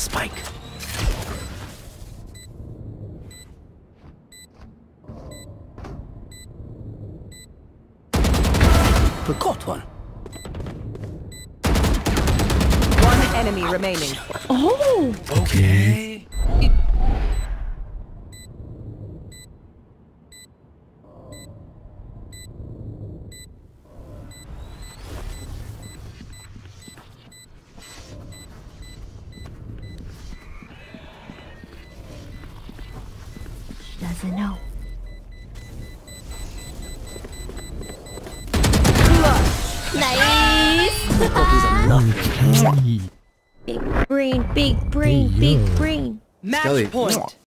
spike. Forgot one. One enemy remaining. Oh! Okay. Doesn't know. Nice! Big brain, big brain, big brain. Match Skelly. point.